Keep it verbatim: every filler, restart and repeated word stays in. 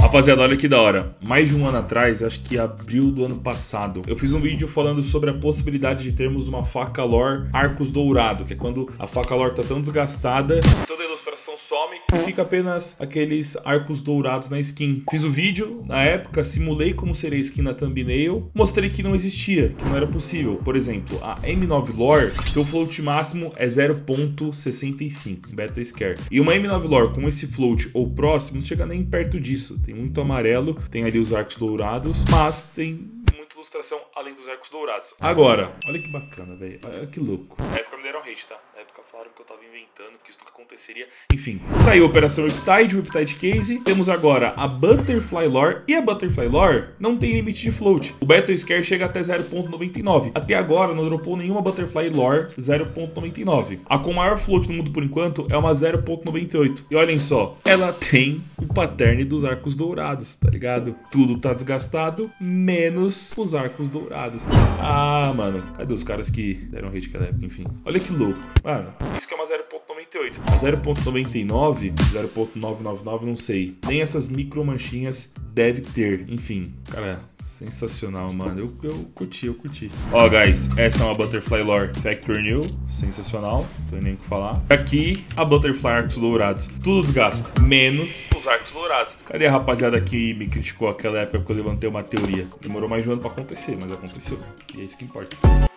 Rapaziada, olha que da hora. Mais de um ano atrás, acho que abril do ano passado, eu fiz um vídeo falando sobre a possibilidade de termos uma faca lore Arcos Dourado, que é quando a faca lore tá tão desgastada, toda a ilustração some e fica apenas aqueles arcos dourados na skin. Fiz o vídeo, na época, simulei como seria a skin na thumbnail, mostrei que não existia, que não era possível. Por exemplo, a M nove Lore, seu float máximo é zero ponto sessenta e cinco, Beta Scare. E uma M nove Lore com esse float ou próximo não chega nem perto disso. Tem muito amarelo, tem ali os arcos dourados, mas tem muita ilustração além dos arcos dourados. Agora, olha que bacana, velho. Olha que louco. Na época me deram hate, tá? Na época falaram que eu tava inventando, que isso nunca aconteceria. Enfim, saiu a Operação Riptide, o Riptide Case. Temos agora a Butterfly Lore. E a Butterfly Lore não tem limite de float. O Battle Scare chega até zero ponto noventa e nove. Até agora não dropou nenhuma Butterfly Lore zero ponto noventa e nove. A com maior float no mundo por enquanto é uma zero ponto noventa e oito. E olhem só, ela tem o pattern dos arcos dourados, tá ligado? Tudo tá desgastado, menos os arcos dourados. Ah, mano, cadê os caras que deram hate naquela época? Enfim, olha que louco. Mano, isso que é uma zero ponto noventa e oito. A zero ponto noventa e nove, zero ponto novecentos e noventa e nove, não sei. Nem essas micro manchinhas deve ter. Enfim, cara, sensacional, mano. Eu, eu curti, eu curti. Ó, guys, essa é uma Butterfly Lore Factory New. Sensacional, não tem nem o que falar. Aqui, a Butterfly Arcos Dourados. Tudo desgasta, menos os arcos dourados. Cadê a rapaziada que me criticou aquela época que eu levantei uma teoria? Demorou mais de um ano pra acontecer, mas aconteceu. E é isso que importa.